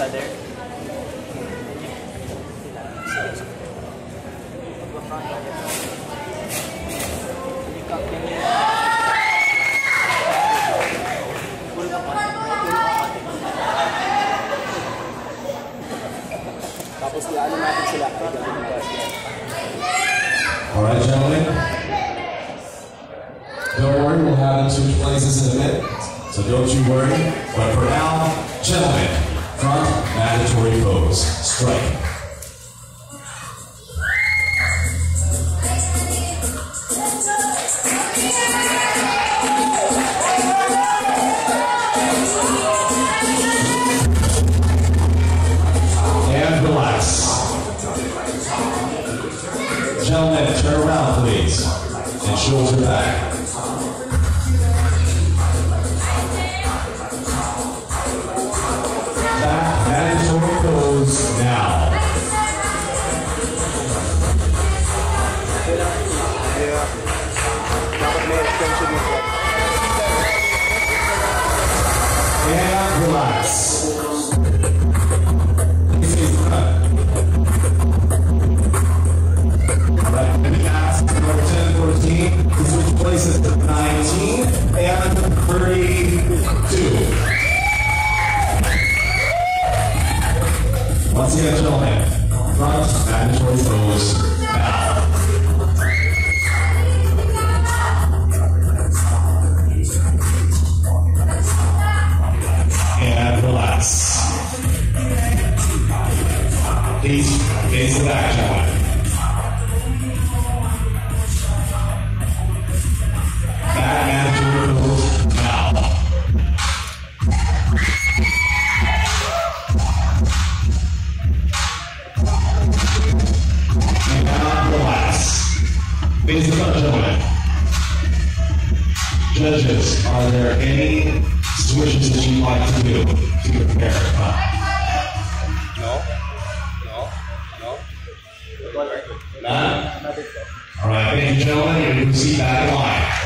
other. Alright, gentlemen. Don't worry, we'll have them switch places in a minute. So don't you worry. But for now, gentlemen, front mandatory pose. Strike. And relax. Gentlemen, turn around, please, and shoulder back. Back, mandatory pose now. And relax. Number 10, 14, we switch places to 19 and 32. Once again, gentlemen, front mandatory pose now. And relax. Please face the back, gentlemen. Back mandatory pose now. And now relax. Face the front, gentlemen. Judges, are there any switches that you'd like to do to prepare? No? None? All right, thank you, gentlemen. You're going to see back in line.